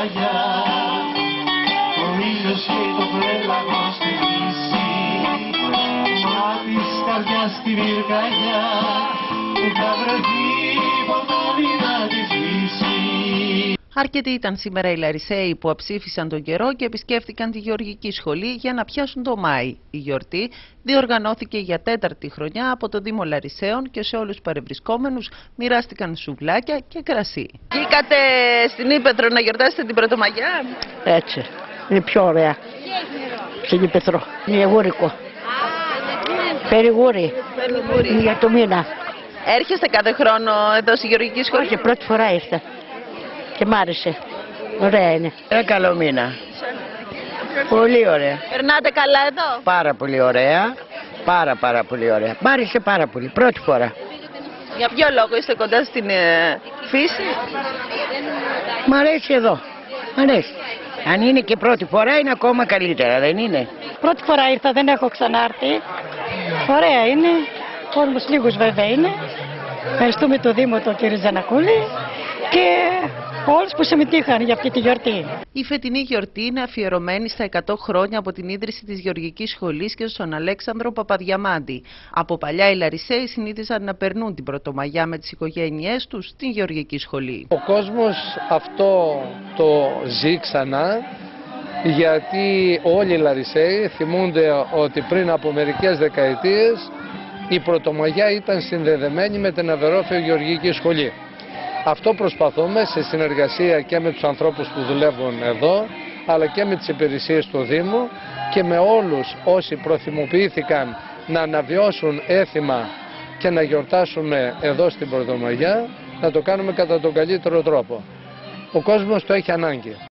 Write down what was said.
Πρωτομαγιά. Ο ήλιος καίει το πέλαγο στη δύση, μα της καρδιάς στη πυρκαγιά που θα βρεθεί ποτάμι να τη σβήσει. Αρκετοί ήταν σήμερα οι Λαρισαίοι που αψήφισαν τον καιρό και επισκέφτηκαν τη Γεωργική Σχολή για να πιάσουν το Μάη. Η γιορτή διοργανώθηκε για 4η χρονιά από το Δήμο Λαρισαίων και σε όλους τους παρευρισκόμενους μοιράστηκαν σουβλάκια και κρασί. Βγήκατε στην Ήπεθρο να γιορτάσετε την Πρωτομαγιά? Έτσι, είναι πιο ωραία. Στην Ήπεθρο, είναι γουρικό. Περιγούρι, είναι για το μήνα. Έρχεστε κάθε χρόνο εδώ στη Γεωργική Σχολή? Όχι, πρώτη φορά ήρθα. Και μ' άρεσε. Ωραία είναι. Ένα καλό μήνα. Πολύ ωραία. Περνάτε καλά εδώ? Πάρα πολύ ωραία. Πάρα πολύ ωραία. Μ' άρεσε πάρα πολύ. Πρώτη φορά. Για ποιο λόγο είστε κοντά στην φύση? Μ' αρέσει εδώ. Μ' αρέσει. Αν είναι και πρώτη φορά είναι ακόμα καλύτερα, δεν είναι? Πρώτη φορά ήρθα, δεν έχω ξανάρθει. Ωραία είναι. Κόσμος λίγος βέβαια είναι. Ευχαριστούμε το Δήμο, τον κύριο Ζανακούλη και όλους που συμμετείχαν για αυτή τη γιορτή. Η φετινή γιορτή είναι αφιερωμένη στα 100 χρόνια από την ίδρυση της Γεωργικής Σχολής και στον Αλέξανδρο Παπαδιαμάντη. Από παλιά οι Λαρισαίοι συνήθιζαν να περνούν την Πρωτομαγιά με τις οικογένειές τους στην Γεωργική Σχολή. Ο κόσμος αυτό το ζει ξανά, γιατί όλοι οι Λαρισαίοι θυμούνται ότι πριν από μερικές δεκαετίες η Πρωτομαγιά ήταν συνδεδεμένη με την Αβερόφαιο Γεωργική Σχολή. Αυτό προσπαθούμε σε συνεργασία και με τους ανθρώπους που δουλεύουν εδώ, αλλά και με τις υπηρεσίες του Δήμου και με όλους όσοι προθυμοποιήθηκαν να αναβιώσουν έθιμα και να γιορτάσουμε εδώ στην Πρωτομαγιά, να το κάνουμε κατά τον καλύτερο τρόπο. Ο κόσμος το έχει ανάγκη.